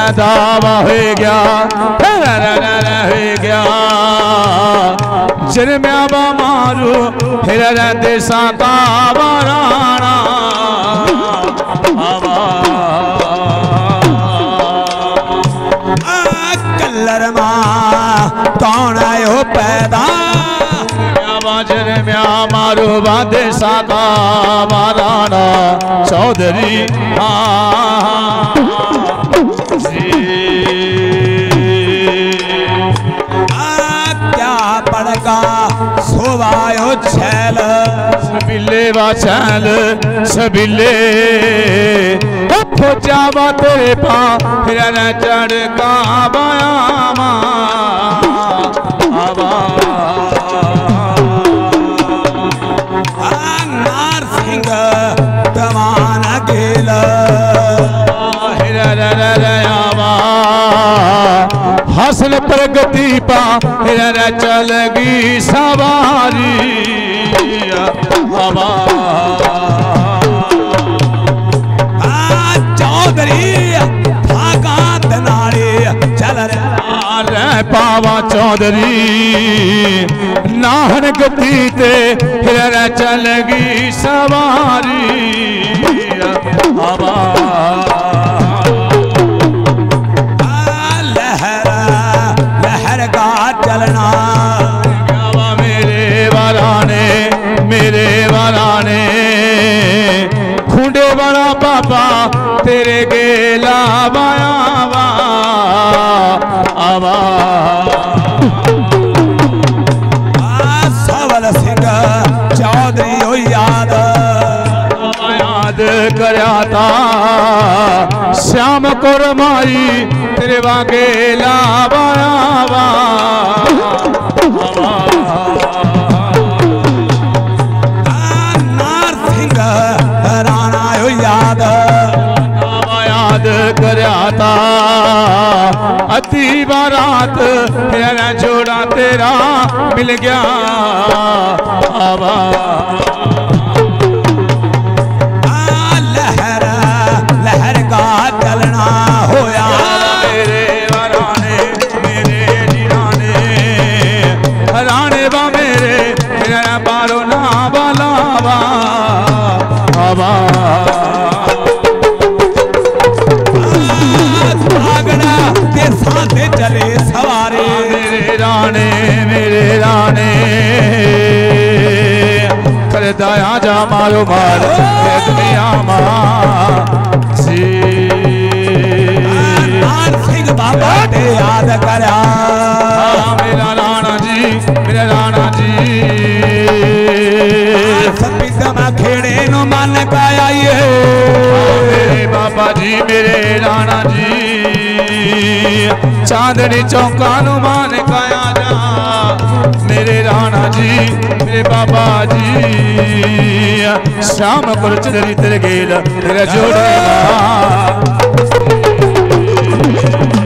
दावा हो गया जन्म्या बा मारू फिर देसा का राणा कलर मां कौन आयो पैदा जन्म्या मारू बांधे साका राणा चौधरी क्या पड़का सोवायो छैल सबीले वा छैल सबीले जावा तेरे पा फिर चढ़ का बायामा नार सिंह दमान गेल हसल प्रगति पा फिर चलगी सवारी चौधरी भागा दनाड़े चल रे पावा चौधरी नाहन गति ते फिर चलगी सवारी लहर लहर का चलना मेरे वराने खुंडे बड़ा बाबा तेरे गेला बायावा आवा सवल सिंह चौधरी हो याद करया था श्याम कोर मारी तेरे वागेला बायावा नार सिंह राणा हो याद करया था अति बारात तेरा जोड़ा तेरा मिल गया आवा लहर लहर का चलना होया मेरे वराने मेरे जीराने राणे बा मेरे तेरा बारो ना बालावा आवा साथे चले सवारे मेरे राणे कर दया जा मारो मार दुनिया सिंह बाबा ने याद करा मेरा राणा जी सपीतम खेड़े नो मन का आइए मेरे बाबा जी मेरे राणा जी चांदनी चौका नु मान काया जा मेरे राणा जी मेरे बाबा जी श्याम को चलरी तेरे गेल तेरा जोड़े